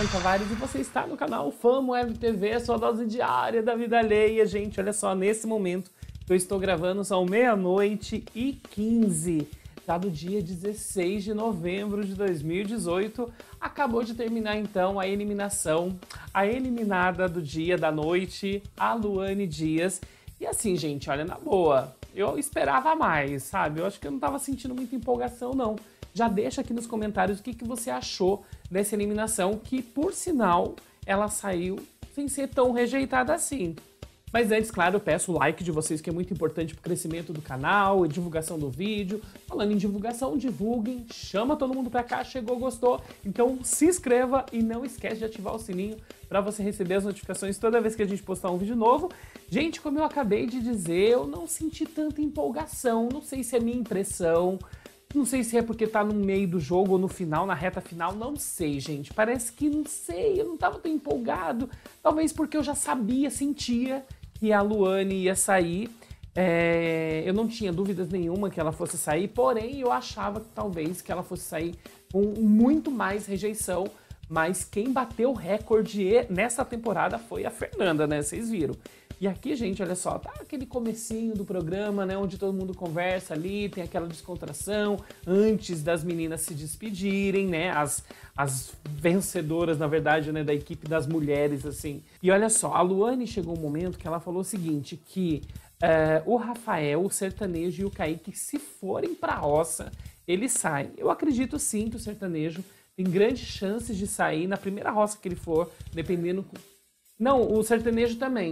Tavares e você está no canal Fama Web TV, sua dose diária da vida alheia. Gente, olha só, nesse momento que eu estou gravando são 00h15, tá do dia 16 de novembro de 2018. Acabou de terminar então a eliminação, a eliminada do dia, da noite, a Luane Dias. E assim, gente, olha, na boa, eu esperava mais, sabe? Eu acho que eu não tava sentindo muita empolgação, não. Já deixa aqui nos comentários o que você achou dessa eliminação, que, por sinal, ela saiu sem ser tão rejeitada assim. Mas antes, claro, eu peço o like de vocês, que é muito importante para o crescimento do canal e divulgação do vídeo. Falando em divulgação, divulguem, chama todo mundo para cá, chegou, gostou. Então se inscreva e não esquece de ativar o sininho para você receber as notificações toda vez que a gente postar um vídeo novo. Gente, como eu acabei de dizer, eu não senti tanta empolgação, não sei se é minha impressão. Não sei se é porque tá no meio do jogo ou no final, na reta final, não sei, gente. Parece que, não sei, eu não tava tão empolgado. Talvez porque eu já sabia, sentia que a Luane ia sair. Eu não tinha dúvidas nenhuma que ela fosse sair, porém eu achava que talvez que ela fosse sair com muito mais rejeição. Mas quem bateu o recorde nessa temporada foi a Fernanda, né? Vocês viram. E aqui, gente, olha só, tá aquele comecinho do programa, né, onde todo mundo conversa ali, tem aquela descontração antes das meninas se despedirem, né, as vencedoras, na verdade, né, da equipe das mulheres, assim. E olha só, a Luane chegou um momento que ela falou o seguinte, que o Rafael, o Sertanejo e o Kaique, se forem pra roça, eles saem. Eu acredito sim que o Sertanejo tem grandes chances de sair na primeira roça que ele for, dependendo... Não, o Sertanejo também.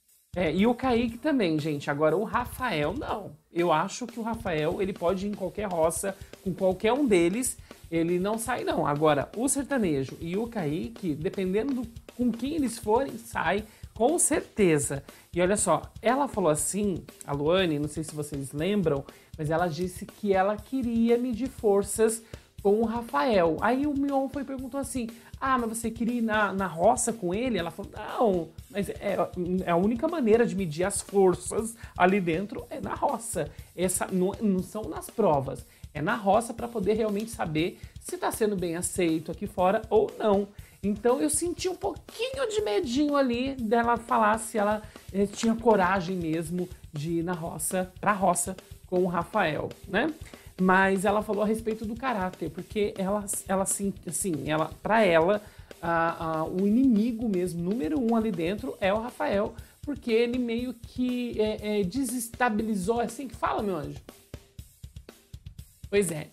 E o Kaique também, gente. Agora, o Rafael, não. Eu acho que o Rafael, ele pode ir em qualquer roça, com qualquer um deles, ele não sai, não. Agora, o Sertanejo e o Kaique, dependendo com quem eles forem, sai com certeza. E olha só, ela falou assim, a Luane, não sei se vocês lembram, mas ela disse que ela queria medir forças com o Rafael. Aí o Mion foi e perguntou assim, ah, mas você queria ir na roça com ele? Ela falou, não, mas é a única maneira de medir as forças ali dentro é na roça. Essa não são nas provas, é na roça para poder realmente saber se está sendo bem aceito aqui fora ou não. Então eu senti um pouquinho de medinho ali dela falar se ela tinha coragem mesmo de ir na roça, pra roça com o Rafael, né? Mas ela falou a respeito do caráter, porque ela para ela, o inimigo mesmo, número 1 ali dentro, é o Rafael, porque ele meio que desestabilizou, é assim que fala, meu anjo? Pois é,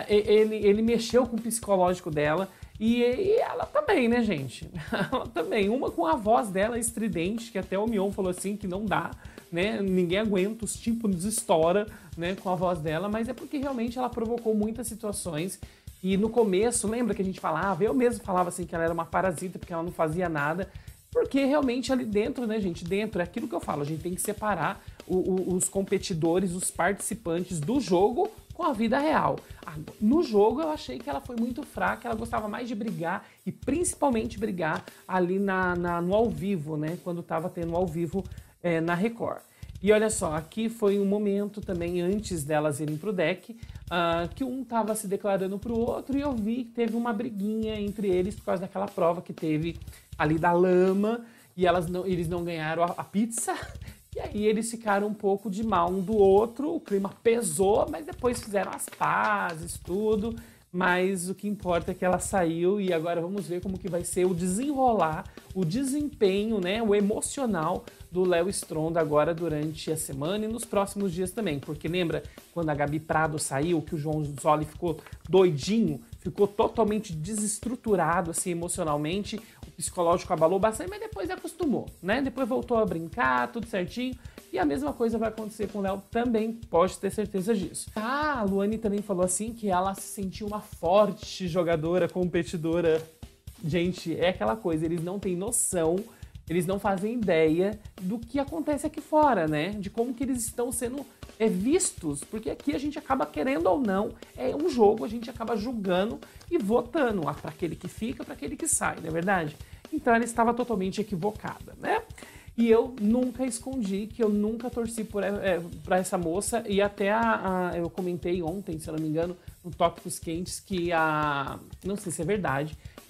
ele mexeu com o psicológico dela, e ela também, né, gente? Ela também, uma com a voz dela estridente, que até o Mion falou assim, que não dá, né? Ninguém aguenta, os tímpanos estoura, né, com a voz dela, mas é porque realmente ela provocou muitas situações. E no começo, lembra que a gente falava, eu mesmo falava assim que ela era uma parasita porque ela não fazia nada, porque realmente ali dentro, né, gente, dentro é aquilo que eu falo, a gente tem que separar os competidores, os participantes do jogo com a vida real. No jogo eu achei que ela foi muito fraca, ela gostava mais de brigar e principalmente brigar ali no ao vivo, né, quando tava tendo ao vivo na Record. E olha só, aqui foi um momento também antes delas irem pro deck, que um tava se declarando pro outro e eu vi que teve uma briguinha entre eles por causa daquela prova que teve ali da lama e eles não ganharam a pizza. E aí eles ficaram um pouco de mal um do outro, o clima pesou, mas depois fizeram as pazes, tudo. Mas o que importa é que ela saiu e agora vamos ver como que vai ser o desenrolar, o desempenho, né, o emocional do Léo Stronda agora durante a semana e nos próximos dias também. Porque lembra quando a Gabi Prado saiu, que o João Zoli ficou doidinho, ficou totalmente desestruturado assim emocionalmente, o psicológico abalou bastante, mas depois acostumou, né? Depois voltou a brincar, tudo certinho. E a mesma coisa vai acontecer com o Léo também, pode ter certeza disso. A Luane também falou assim que ela se sentiu uma forte jogadora, competidora. Gente, é aquela coisa, eles não têm noção, eles não fazem ideia do que acontece aqui fora, né? De como que eles estão sendo vistos, porque aqui a gente acaba querendo ou não, é um jogo, a gente acaba julgando e votando para aquele que fica, para aquele que sai, não é verdade? Então ela estava totalmente equivocada, né? E eu nunca escondi que eu nunca torci pra essa moça. E até eu comentei ontem, se eu não me engano, no Tópicos Quentes, que não sei se é verdade,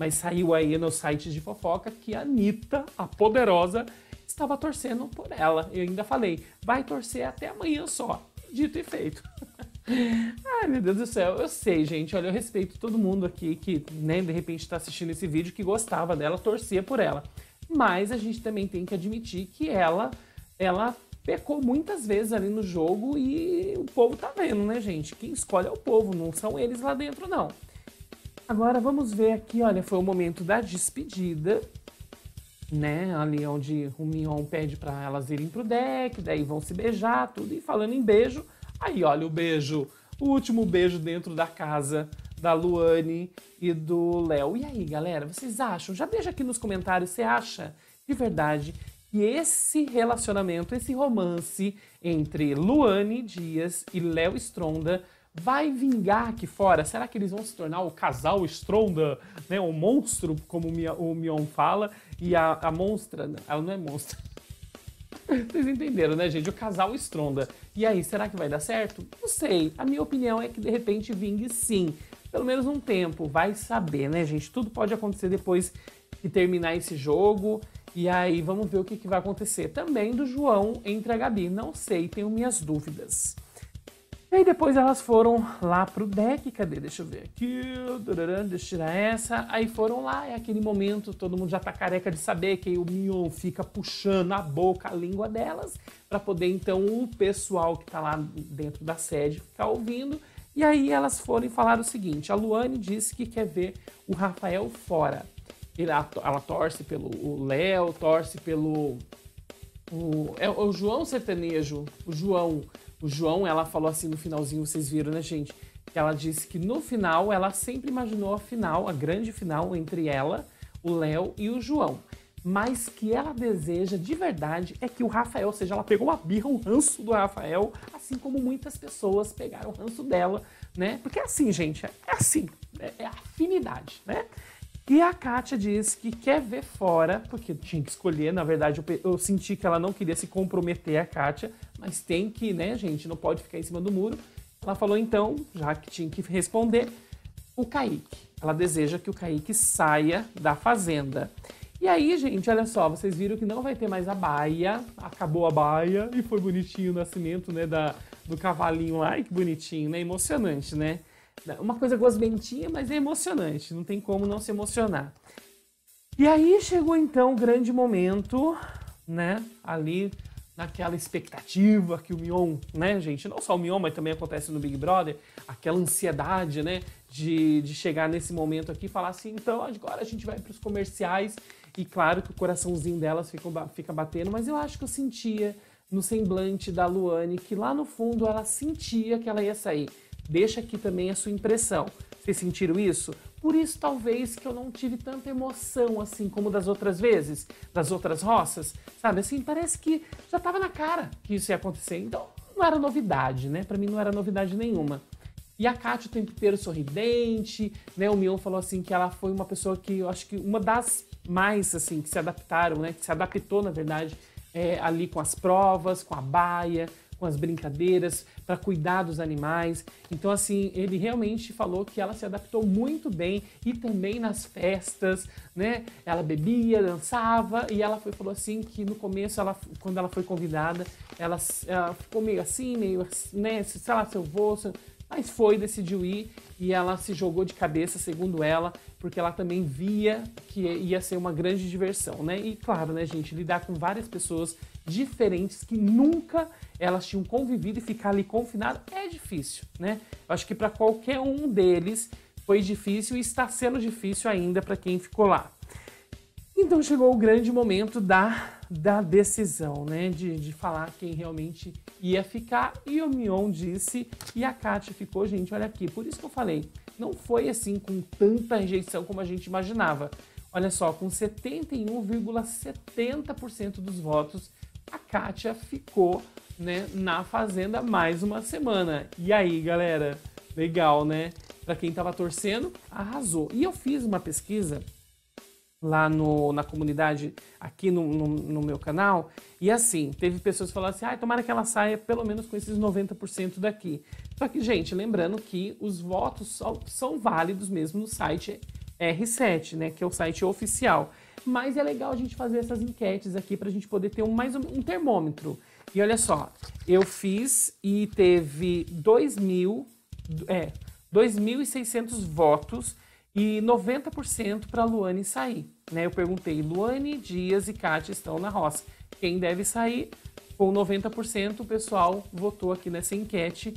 Mas saiu aí no site de fofoca que a Anitta, a poderosa, estava torcendo por ela. Eu ainda falei, vai torcer até amanhã só. Dito e feito. Ai, meu Deus do céu. Eu sei, gente. Olha, eu respeito todo mundo aqui que, né, de repente está assistindo esse vídeo, que gostava dela, torcia por ela. Mas a gente também tem que admitir que ela pecou muitas vezes ali no jogo e o povo tá vendo, né, gente? Quem escolhe é o povo, não são eles lá dentro, não. Agora vamos ver aqui, olha, foi o momento da despedida, né? Ali onde o Mion pede para elas irem pro deck, daí vão se beijar, tudo. E falando em beijo, aí olha o beijo, o último beijo dentro da casa da Luane e do Léo. E aí, galera, vocês acham? Já deixa aqui nos comentários, você acha de verdade que esse relacionamento, esse romance entre Luane Dias e Léo Stronda vai vingar aqui fora? Será que eles vão se tornar o casal Stronda, né? O monstro, como o Mion fala, e a monstra, ela não é monstra. Vocês entenderam, né, gente? O casal Stronda. E aí, será que vai dar certo? Não sei. A minha opinião é que de repente vingue sim. Pelo menos um tempo. Vai saber, né, gente? Tudo pode acontecer depois que terminar esse jogo. E aí, vamos ver o que vai acontecer. Também do João entre a Gabi. Não sei, tenho minhas dúvidas. E aí depois elas foram lá pro deck, cadê? Deixa eu ver aqui, deixa eu tirar essa. Aí foram lá, é aquele momento, todo mundo já tá careca de saber que o Mion fica puxando a boca, a língua delas, para poder então o pessoal que tá lá dentro da sede ficar ouvindo. E aí elas foram e falaram o seguinte, a Luane disse que quer ver o Rafael fora. Ela torce pelo Léo, torce pelo... o João Sertanejo, o João, ela falou assim no finalzinho, vocês viram, né, gente? Que ela disse que no final, ela sempre imaginou a final, a grande final entre ela, o Léo e o João. Mas que ela deseja de verdade é que o Rafael, ou seja, ela pegou uma birra, um ranço do Rafael, assim como muitas pessoas pegaram o ranço dela, né? Porque é assim, gente, é assim, é afinidade, né? E a Kátia disse que quer ver fora, porque tinha que escolher, na verdade eu senti que ela não queria se comprometer a Kátia, mas tem que, né, gente, não pode ficar em cima do muro. Ela falou então, já que tinha que responder, o Kaique. Ela deseja que o Kaique saia da fazenda. E aí, gente, olha só, vocês viram que não vai ter mais a baia, acabou a baia e foi bonitinho o nascimento, né, do cavalinho lá, e que bonitinho, né, emocionante, né? Uma coisa gosmentinha, mas é emocionante, não tem como não se emocionar. E aí chegou então o grande momento, né, ali naquela expectativa que o Mion, né, gente, não só o Mion, mas também acontece no Big Brother, aquela ansiedade, né, de chegar nesse momento aqui e falar assim, então agora a gente vai para os comerciais, e claro que o coraçãozinho delas fica batendo, mas eu acho que eu sentia no semblante da Luane que lá no fundo ela sentia que ela ia sair. Deixa aqui também a sua impressão. Vocês sentiram isso? Por isso, talvez, que eu não tive tanta emoção, assim, como das outras vezes, das outras roças, sabe? Assim, parece que já estava na cara que isso ia acontecer. Então, não era novidade, né? Pra mim, não era novidade nenhuma. E a Kátia o tempo inteiro sorridente, né? O Mion falou, assim, que ela foi uma pessoa que, eu acho que uma das mais, assim, que se adaptaram, né? Que se adaptou, na verdade, ali com as provas, com a baia, com as brincadeiras, para cuidar dos animais. Então, assim, ele realmente falou que ela se adaptou muito bem e também nas festas, né? Ela bebia, dançava e ela falou assim que no começo, quando ela foi convidada, ela ficou meio assim, meio, né? Sei lá, se eu vou... Mas decidiu ir e ela se jogou de cabeça, segundo ela, porque ela também via que ia ser uma grande diversão, né? E claro, né, gente, lidar com várias pessoas diferentes que nunca elas tinham convivido e ficar ali confinado é difícil, né? Eu acho que para qualquer um deles foi difícil e está sendo difícil ainda para quem ficou lá. Então chegou o grande momento da decisão, né? De falar quem realmente ia ficar. E o Mion disse e a Kátia ficou, gente, olha aqui. Por isso que eu falei, não foi assim com tanta rejeição como a gente imaginava. Olha só, com 71,70% dos votos, a Kátia ficou, né, na Fazenda mais uma semana. E aí, galera? Legal, né? Para quem tava torcendo, arrasou. E eu fiz uma pesquisa lá na comunidade, aqui no meu canal, e assim, teve pessoas que falaram assim, tomara que ela saia pelo menos com esses 90% daqui. Só que, gente, lembrando que os votos são válidos mesmo no site, R7, né, que é o site oficial. Mas é legal a gente fazer essas enquetes aqui para a gente poder ter mais um termômetro. E olha só, eu fiz e teve 2.600 votos e 90% para Luane sair. Né? Eu perguntei, Luane, Dias e Kátia estão na roça. Quem deve sair? Com 90%, o pessoal votou aqui nessa enquete.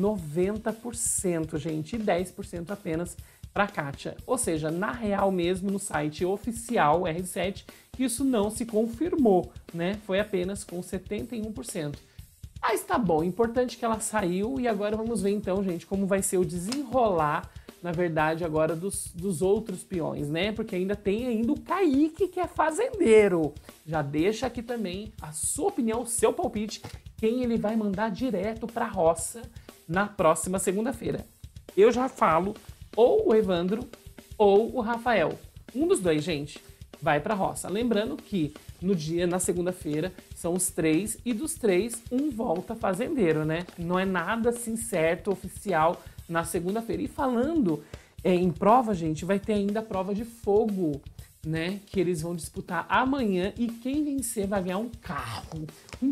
90%, gente, e 10% apenas para Kátia. Ou seja, na real mesmo, no site oficial R7, isso não se confirmou, né? Foi apenas com 71%. Mas tá bom, importante que ela saiu e agora vamos ver então, gente, como vai ser o desenrolar, na verdade, agora dos outros peões, né? Porque ainda tem o Kaique, que é fazendeiro. Já deixa aqui também a sua opinião, o seu palpite, quem ele vai mandar direto pra roça na próxima segunda-feira. Eu já falo ou o Evandro ou o Rafael. Um dos dois, gente, vai pra roça. Lembrando que na segunda-feira, são os 3 e dos 3, um volta fazendeiro, né? Não é nada assim certo, oficial, na segunda-feira. E falando em prova, gente, vai ter ainda a prova de fogo, né? Que eles vão disputar amanhã e quem vencer vai ganhar um carro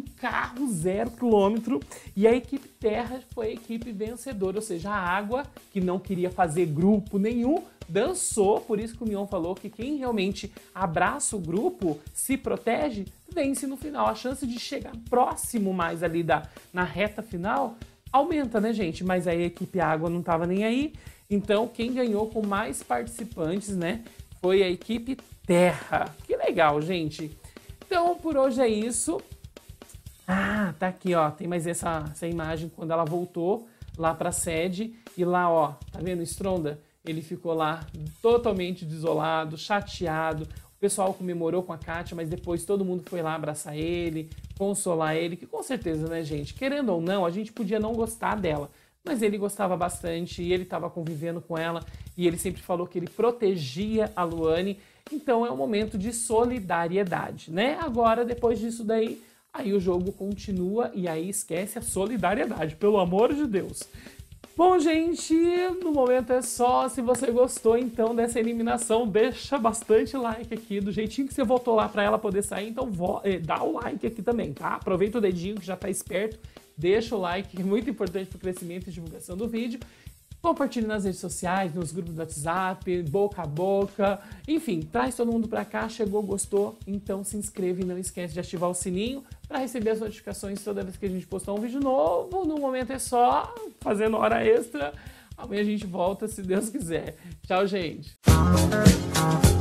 0 km. E a equipe Terra foi a equipe vencedora, ou seja, a Água, que não queria fazer grupo nenhum, dançou. Por isso que o Mion falou que quem realmente abraça o grupo, se protege, vence no final. A chance de chegar próximo mais ali na reta final aumenta, né, gente? Mas aí a equipe Água não tava nem aí. Então, quem ganhou com mais participantes, né, foi a equipe Terra. Que legal, gente. Então, por hoje é isso. Ah, tá aqui, ó. Tem mais essa imagem quando ela voltou lá pra sede. E lá, ó, tá vendo o Stronda? Ele ficou lá totalmente desolado, chateado. O pessoal comemorou com a Kátia, mas depois todo mundo foi lá abraçar ele, consolar ele, que com certeza, né, gente? Querendo ou não, a gente podia não gostar dela, mas ele gostava bastante e ele estava convivendo com ela e ele sempre falou que ele protegia a Luane. Então é um momento de solidariedade, né? Agora, depois disso daí, aí o jogo continua e aí esquece a solidariedade, pelo amor de Deus. Bom, gente, no momento é só. Se você gostou, então, dessa eliminação, deixa bastante like aqui, do jeitinho que você votou lá para ela poder sair. Então, dá o like aqui também, tá? Aproveita o dedinho que já tá esperto, deixa o like, que é muito importante para o crescimento e divulgação do vídeo. Compartilhe nas redes sociais, nos grupos do WhatsApp, boca a boca. Enfim, traz todo mundo pra cá, chegou, gostou. Então se inscreva e não esquece de ativar o sininho para receber as notificações toda vez que a gente postar um vídeo novo. No momento é só, fazendo hora extra. Amanhã a gente volta, se Deus quiser. Tchau, gente!